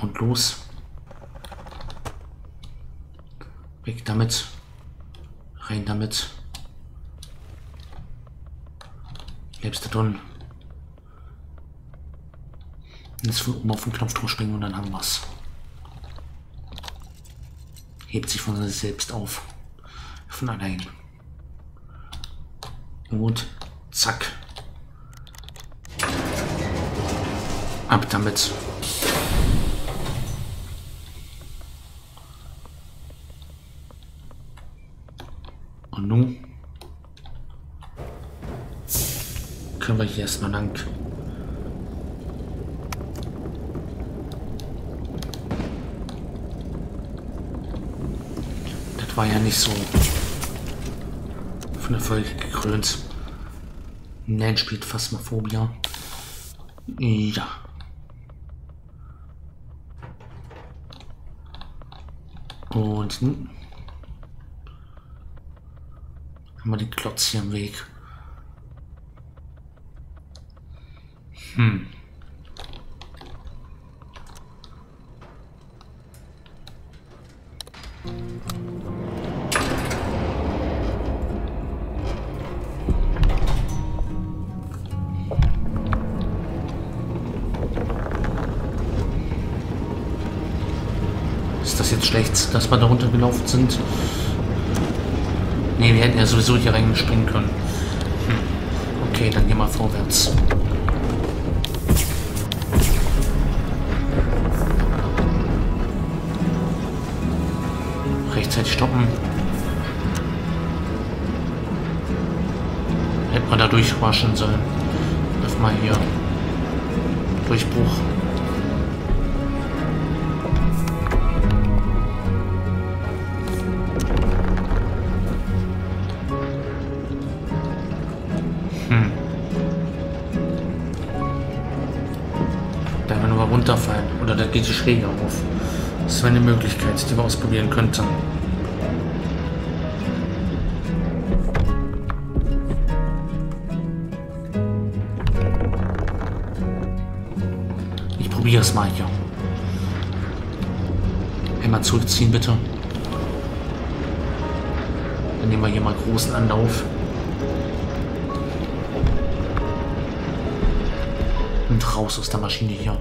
Und los. Weg damit. Rein damit. Bleibst du drin. Jetzt von oben auf den Knopf drauf springen und dann haben wir's. Hebt sich von sich selbst auf. Von allein. Und zack. Ab damit. Und nun können wir hier erstmal lang. Das war ja nicht so von Erfolg gekrönt. Nein, spielt Phasmophobia. Ja. Und nun haben wir die Klotz hier im Weg. Ist das jetzt schlecht, dass wir da runtergelaufen sind? Ne, wir hätten ja sowieso hier reinspringen können. Okay, dann gehen wir vorwärts. Rechtzeitig stoppen. Hätte man da durchwaschen sollen. Lass mal hier. Durchbruch. Da werden wir runterfallen. Oder da geht die Schräge auf. Das wäre eine Möglichkeit, die wir ausprobieren könnten. Ich probiere es mal hier. Einmal zurückziehen, bitte. Dann nehmen wir hier mal großen Anlauf. Und raus aus der Maschine hier.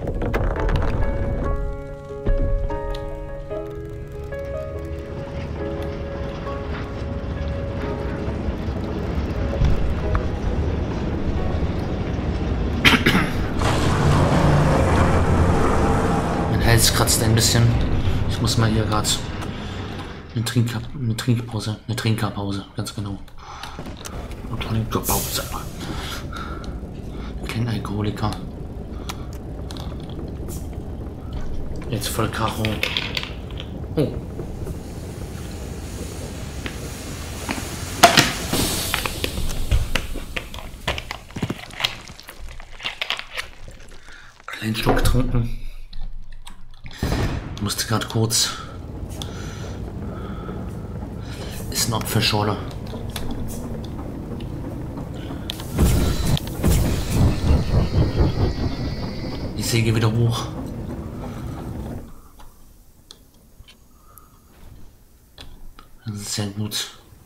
Mein Hals kratzt ein bisschen. Ich muss mal hier gerade eine Trinkerpause, ganz genau. Eine Trinkerpause. Kein Alkoholiker. Jetzt voll Karo. Oh. Kleinen Schluck getrunken. Musste gerade kurz. Ist eine Apfelschorle. Die Säge wieder hoch. Das ist sehr gut.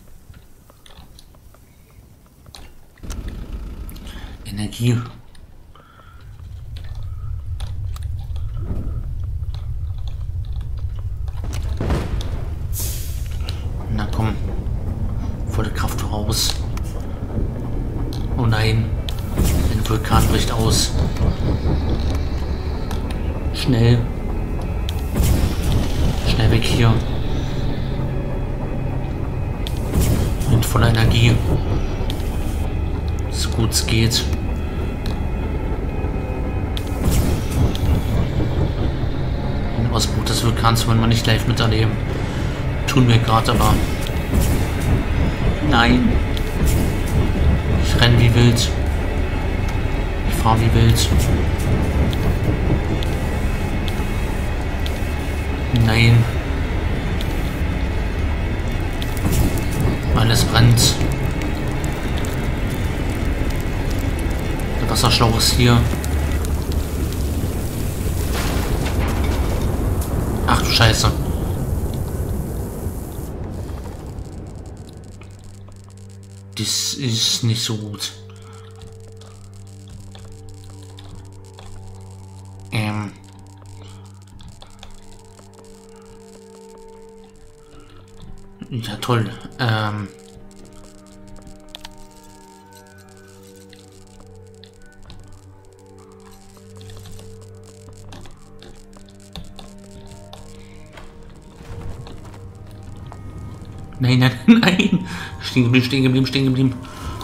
Energie. Na komm. Volle Kraft raus. Oh nein. Ein Vulkan bricht aus. Schnell. Schnell weg hier. Und voller Energie. So gut es geht. Den Ausbruch des Vulkans wollen wir nicht live miterleben. Tun wir gerade, aber... Nein. Ich renne wie wild. Ich fahre wie wild. Nein. Alles brennt. Der Wasserschlauch ist hier. Ach du Scheiße. Das ist nicht so gut. Ja, toll. Nein, nein, nein. Stehen geblieben, stehen geblieben, stehen geblieben.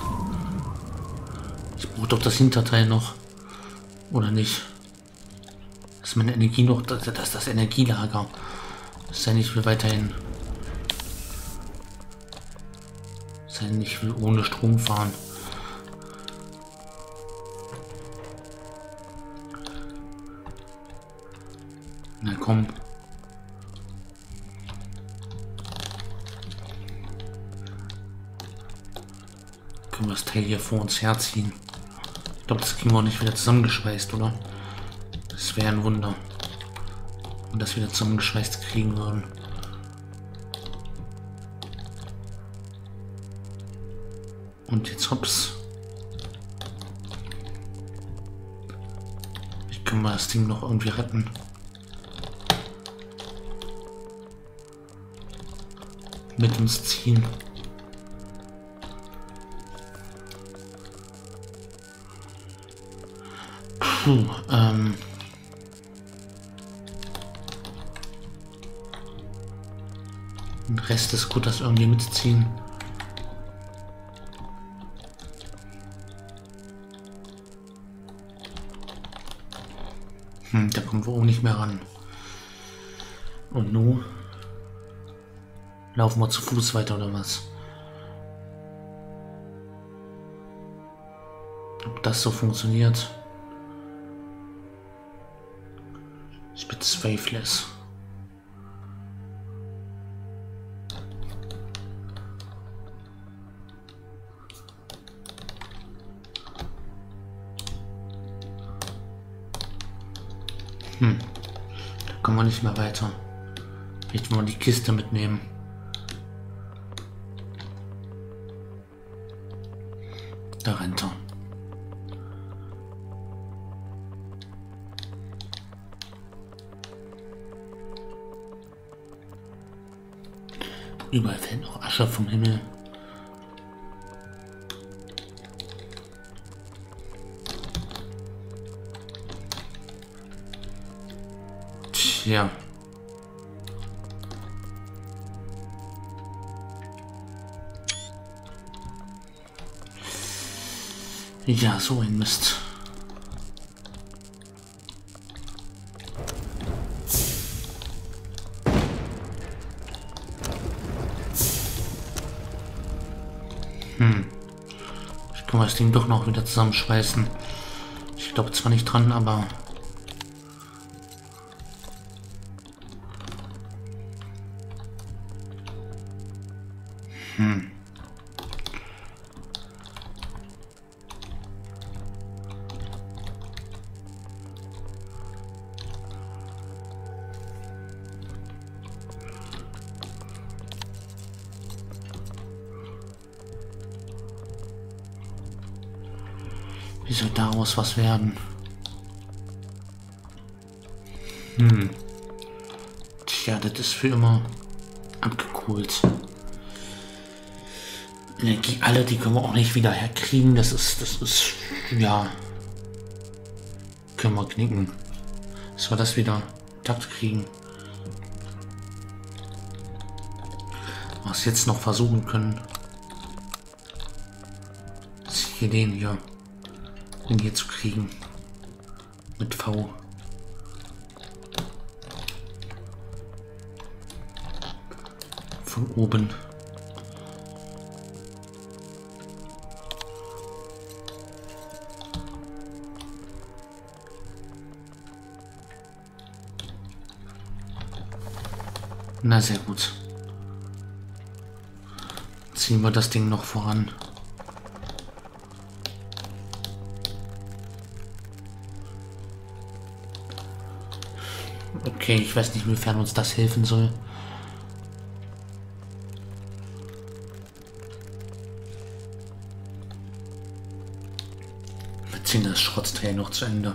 Ich brauche doch das Hinterteil noch. Oder nicht? Das ist meine Energie noch. Das ist das Energielager. Das ist ja nicht mehr weiterhin. Das ist ja nicht will ohne Strom fahren. Na komm. Können wir das Teil hier vor uns herziehen? Ich glaube, das kriegen wir auch nicht wieder zusammengeschweißt, oder? Das wäre ein Wunder, wenn wir das wieder zusammengeschweißt kriegen würden. Und jetzt hops. Wie können wir das Ding noch irgendwie retten? Mit uns ziehen. Puh, den Rest ist gut, das irgendwie mitziehen. Da kommen wir auch nicht mehr ran. Und nun laufen wir zu Fuß weiter oder was? Ob das so funktioniert? Ich bezweifle. Da kommen wir nicht mehr weiter. Vielleicht wollen wir die Kiste mitnehmen. Da rennt er. Überall fällt noch Asche vom Himmel. Tja. Ja, so ein Mist. Ich kann das Ding doch noch wieder zusammenschweißen. Ich glaube zwar nicht dran, aber... Wie soll daraus was werden? Tja, das ist für immer abgekohlt. Energie, alle, die können wir auch nicht wieder herkriegen. Das ist, ja. Können wir knicken. Dass wir das wieder Takt kriegen. Was jetzt noch versuchen können. Ist hier den hier zu kriegen. Mit V. Von oben. Na, sehr gut. Ziehen wir das Ding noch voran. Okay, ich weiß nicht, inwiefern uns das helfen soll. Wir ziehen das Schrottteil noch zu Ende.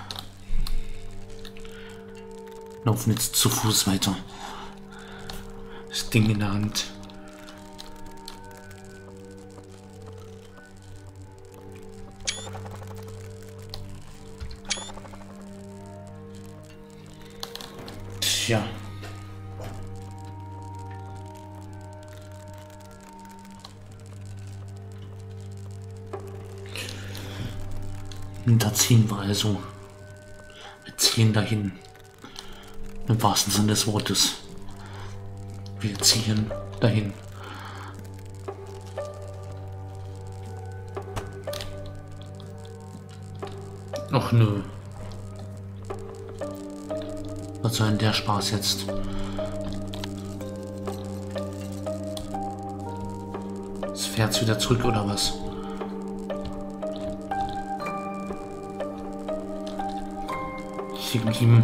Laufen jetzt zu Fuß weiter. Das Ding in der Hand. Tja. Und da ziehen wir also. Wir ziehen dahin. Im wahrsten Sinne des Wortes. Wir ziehen dahin. Ach nö. Was soll denn der Spaß jetzt? Jetzt fährt's wieder zurück oder was? Hier geblieben.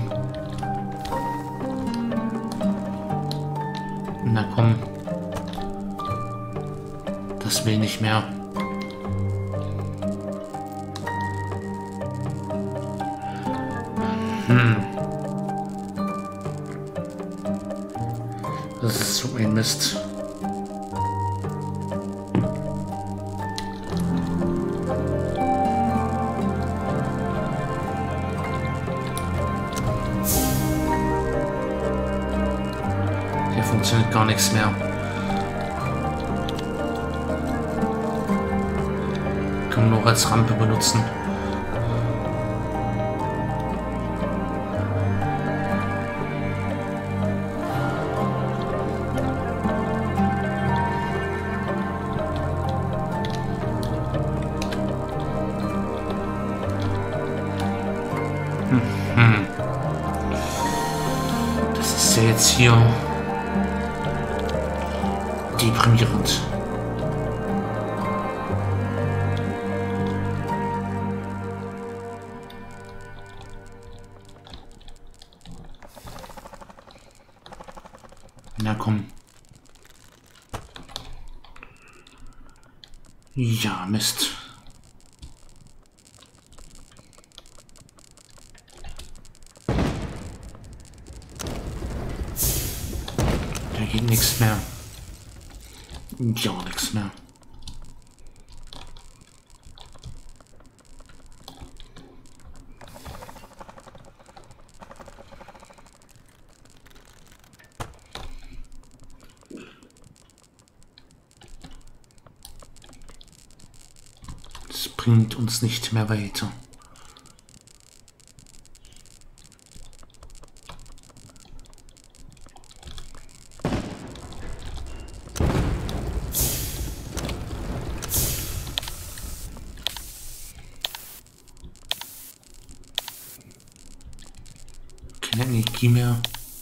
Na komm. Das will nicht mehr. Das ist so ein Mist. Hier funktioniert gar nichts mehr. Kann man nur als Rampe benutzen. Das ist ja jetzt hier deprimierend. Na komm. Ja, Mist. Da geht nichts mehr. Gar nichts mehr. Das bringt uns nicht mehr weiter. Keine Energie mehr.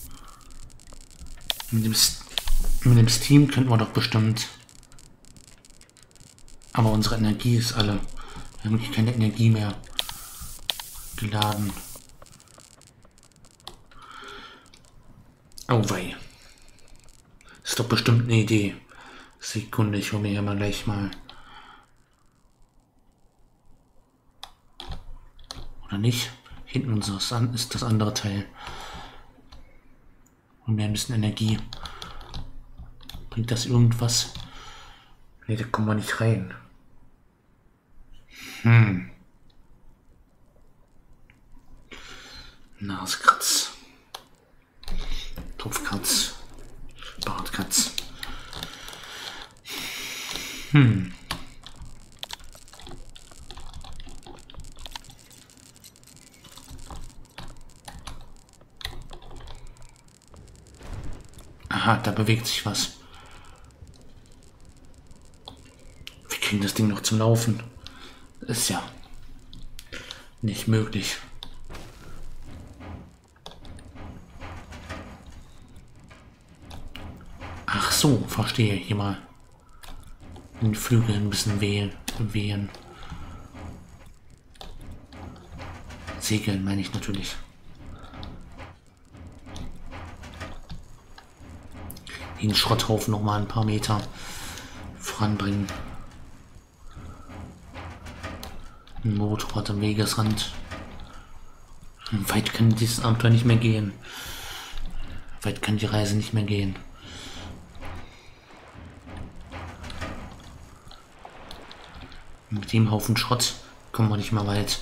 Mit dem Steam könnten wir doch bestimmt. Aber unsere Energie ist alle. Wir haben keine Energie mehr geladen. Oh wei. Ist doch bestimmt eine Idee. Sekunde, ich hole mir hier mal gleich mal. Oder nicht? Hinten uns ist das andere Teil. Und wir haben ein bisschen Energie. Bringt das irgendwas? Ne, da kommen wir nicht rein. Naskratz. Topfkratz. Bartkratz. Aha, da bewegt sich was. Wir kriegen das Ding noch zum Laufen. Ist ja nicht möglich. Ach so, verstehe. Hier mal den Flügel ein bisschen wehen. Segeln meine ich natürlich. den Schrotthaufen noch mal ein paar Meter voranbringen. Ein Motorrad am Wegesrand. Weit kann dieses Abenteuer nicht mehr gehen. Weit kann die Reise nicht mehr gehen. Mit dem Haufen Schrott kommen wir nicht mehr weit.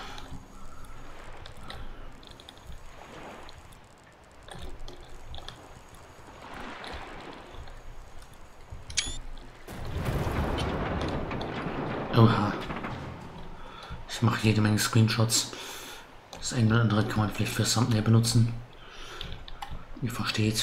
Oha. Ich mache jede Menge Screenshots. Das eine oder andere kann man vielleicht für Thumbnail benutzen. Ihr versteht.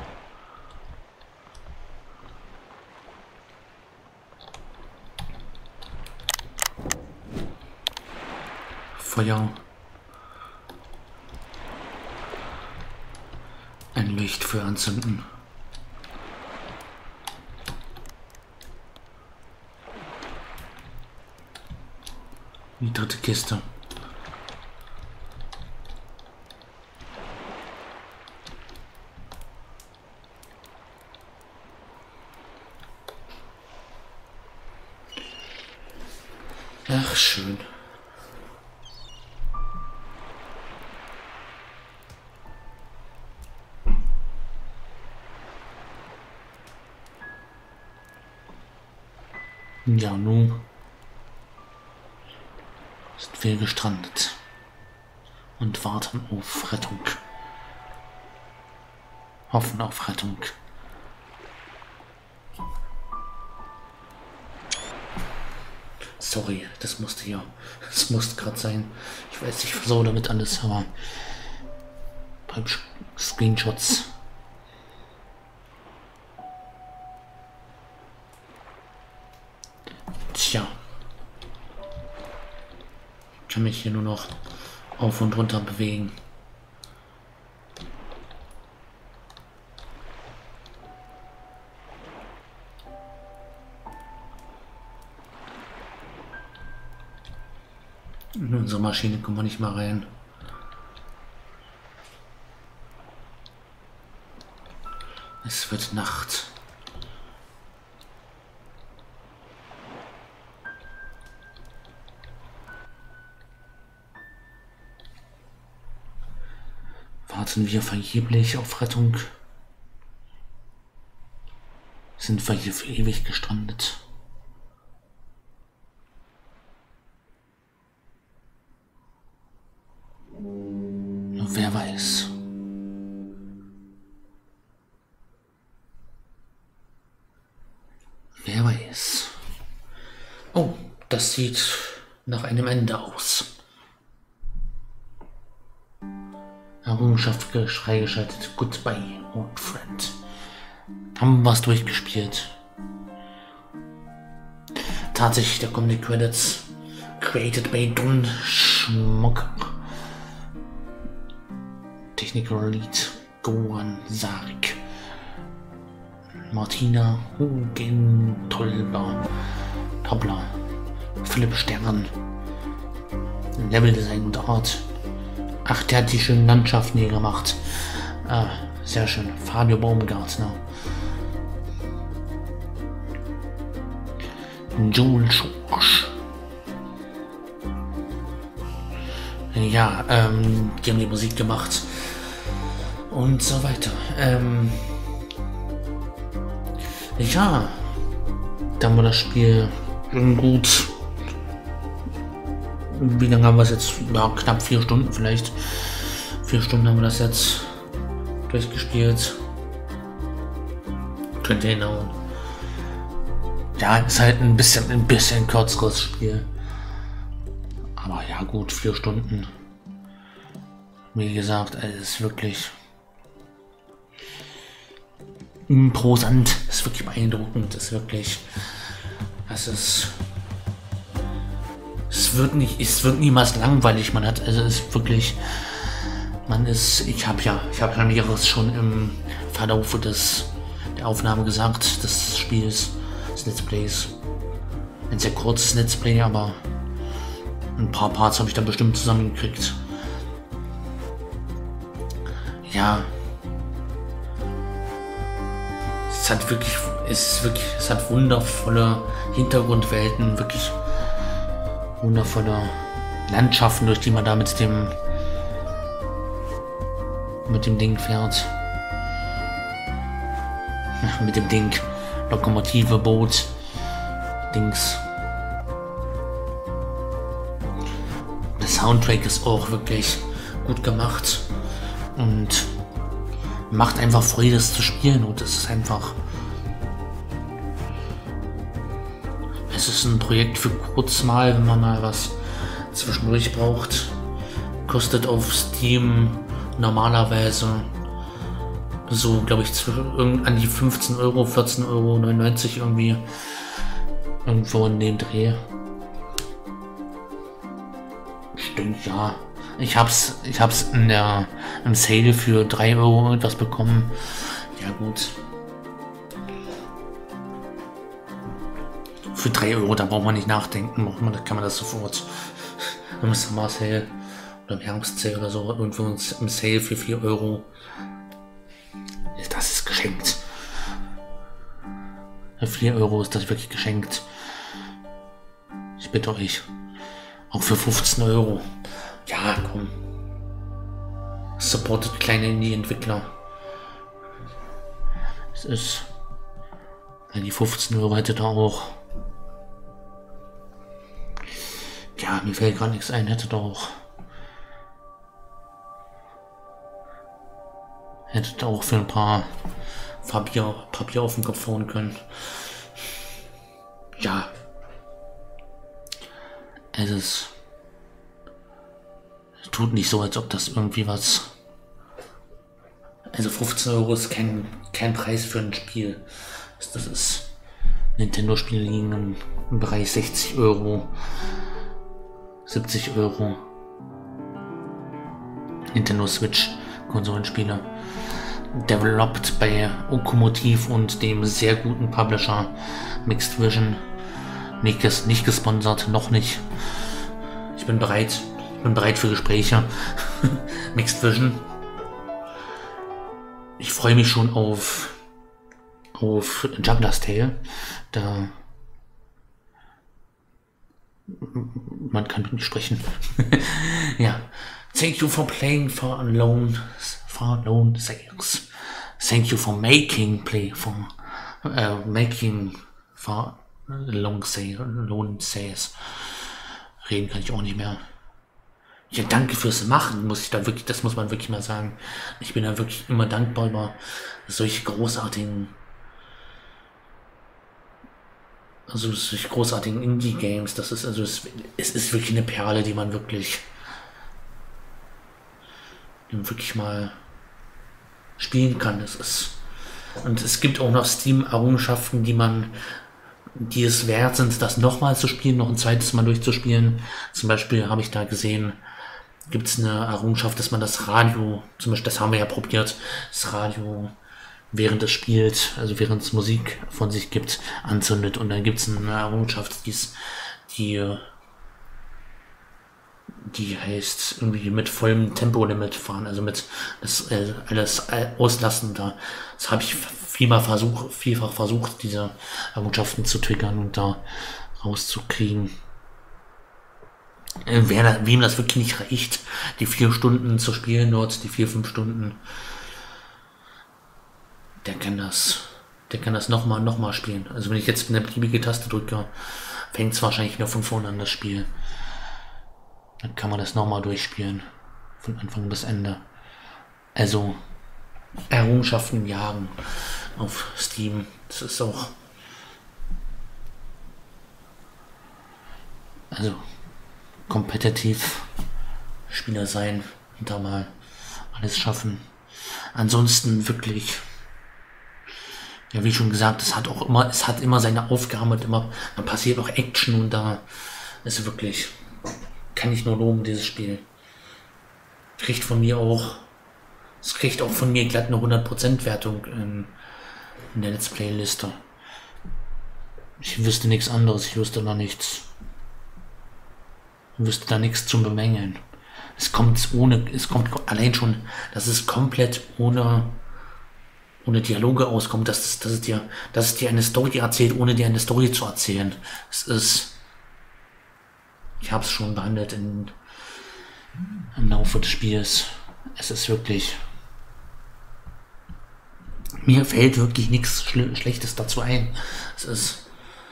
Feuer. Ein Leuchtfeuer anzünden. Die dritte Kiste. Ach, schön. Ja, nun sind wir gestrandet und warten auf Rettung. Hoffen auf Rettung. Sorry, das musste gerade sein. Ich weiß, ich versau damit alles, aber beim Screenshots. Tja. Ich kann mich hier nur noch auf und runter bewegen. In unsere Maschine kommen wir nicht mal rein. Es wird Nacht. Warten wir vergeblich auf Rettung? Sind wir hier für ewig gestrandet? Wer weiß. Wer weiß. Oh, das sieht nach einem Ende aus. Errungenschaft freigeschaltet. Goodbye, old friend. Haben wir was durchgespielt. Tatsächlich, da kommen die Credits. Created by Don Schmocker. Technical Lead Goran Sarik. Martina Hugentolber. Tobler. Philipp Stern. Leveldesign und Art. Ach, der hat die schönen Landschaften hier gemacht. Ah, sehr schön. Fabio Baumgartner. Joel Schorsch. Ja, die haben die Musik gemacht. Und so weiter. Ja, da haben wir das Spiel gut. Wie lange haben wir es jetzt? Ja, knapp 4 Stunden vielleicht. 4 Stunden haben wir das jetzt durchgespielt. Könnte hinhauen. Ja, ist halt ein bisschen kürzeres Spiel. Aber ja gut, 4 Stunden. Wie gesagt, es ist wirklich imposant. Es ist wirklich beeindruckend. Es ist wirklich. Es wird niemals langweilig. Man hat, also es ist wirklich. Ich habe ja mehreres schon im Verlauf der Aufnahme gesagt, des Spiels, des Let's Plays. Ein sehr kurzes Let's Play, aber ein paar Parts habe ich dann bestimmt zusammengekriegt. Ja. es hat wundervolle Hintergrundwelten, wirklich wundervolle Landschaften, durch die man da mit dem Ding fährt. Mit dem Ding. Lokomotive, Boot, Dings. Der Soundtrack ist auch wirklich gut gemacht und macht einfach Freude, es zu spielen, und es ist einfach... Es ist ein Projekt für kurz mal, wenn man mal was zwischendurch braucht. Kostet auf Steam normalerweise so, glaube ich, an die 15 Euro, 14,99 Euro irgendwie. Irgendwo in dem Dreh. Stimmt, ja. Ich hab's im Sale für 3 Euro etwas bekommen. Ja, gut. Für 3 Euro, da braucht man nicht nachdenken. Da kann man das sofort im Summer Sale oder im Herbst Sale oder so irgendwo im Sale für 4 Euro. Das ist geschenkt. Für 4 Euro ist das wirklich geschenkt. Ich bitte euch. Auch für 15 Euro. Ja, komm. Supportet kleine Indie-Entwickler. Es ist... Die 15 Euro hätte da auch... Ja, mir fällt gerade nichts ein, hätte da auch... Hätte auch für ein paar Papier auf den Kopf hauen können. Ja. Es tut nicht so, als ob das irgendwie was... Also 15 Euro ist kein Preis für ein Spiel. Das ist... Nintendo-Spiele liegen im Bereich 60 Euro. 70 Euro. Nintendo Switch Konsolenspiele. Developed bei Okomotiv und dem sehr guten Publisher Mixed Vision. Nicht gesponsert, noch nicht. Ich bin bereit für Gespräche. Mixed Vision. Ich freue mich schon auf Juggler's Tale. Da man kann mit mir sprechen. Ja. Thank you for playing for Lone Sales. Thank you for making for Lone Sales. Reden kann ich auch nicht mehr. Ja, danke fürs Machen, das muss man wirklich mal sagen. Ich bin da wirklich immer dankbar über solche großartigen Indie-Games. Das ist es ist wirklich eine Perle, die man wirklich mal spielen kann. Und es gibt auch noch Steam-Errungenschaften, die es wert sind, das nochmal zu spielen, noch ein zweites Mal durchzuspielen. Zum Beispiel habe ich da gesehen, gibt es eine Errungenschaft, dass man das Radio, zum Beispiel, das haben wir ja probiert, das Radio während es spielt, also während es Musik von sich gibt, anzündet. Und dann gibt es eine Errungenschaft, die heißt irgendwie mit vollem Tempolimit fahren, also mit alles auslassen. Das habe ich vielfach versucht, diese Errungenschaften zu triggern und da rauszukriegen. Wem das wirklich nicht reicht, die 4 Stunden zu spielen dort, die 4-5 Stunden, der kann das nochmal spielen. Also wenn ich jetzt eine beliebige Taste drücke, fängt es wahrscheinlich wieder von vorne an, das Spiel. Dann kann man das nochmal durchspielen. Von Anfang bis Ende. Also Errungenschaften jagen auf Steam. Das ist auch... Also kompetitiv Spieler sein und da mal alles schaffen. Ansonsten wirklich... Ja, wie schon gesagt, es hat immer seine Aufgaben und dann passiert auch Action und da ist wirklich... Kann ich nur loben, dieses Spiel. Es kriegt auch von mir glatt eine 100% Wertung in der Let's Play Liste. Ich wüsste nichts anderes, ich wüsste da nichts zum Bemängeln. Es kommt allein schon, das ist komplett ohne ohne Dialoge auskommt, dass es dir eine Story erzählt, ohne dir eine Story zu erzählen. Es ist, ich habe es schon behandelt im Laufe des Spiels. Es ist wirklich, mir fällt wirklich nichts Schlechtes dazu ein. Es ist,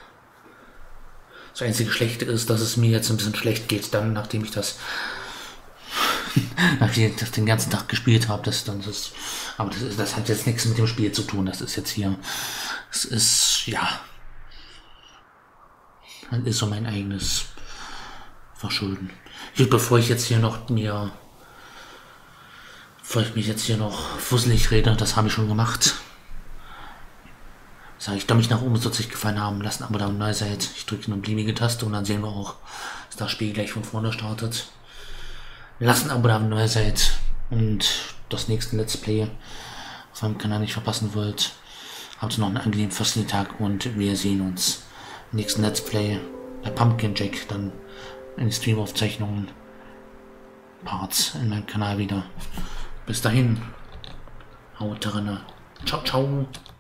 das einzige Schlechte ist, dass es mir jetzt ein bisschen schlecht geht, dann, nachdem ich das den ganzen Tag gespielt habe. Aber das hat jetzt nichts mit dem Spiel zu tun. Das ist jetzt hier, es ist, ja, das ist so mein eigenes Verschulden. Bevor ich mich jetzt hier noch fusselig rede, das habe ich schon gemacht. Sage ich, Daumen nach oben, sollte es euch gefallen haben, lasst ein Abo da und neu seid. Ich drücke eine beliebige Taste und dann sehen wir auch, dass das Spiel gleich von vorne startet. Lasst ein Abo da und neu seid und das nächste Let's Play auf meinem Kanal nicht verpassen wollt. Habt noch einen angenehmen Fürstentag und wir sehen uns im nächsten Let's Play bei Pumpkin Jack, dann in den Streamaufzeichnungen, Parts in meinem Kanal wieder. Bis dahin, haut drinne. Ciao, ciao.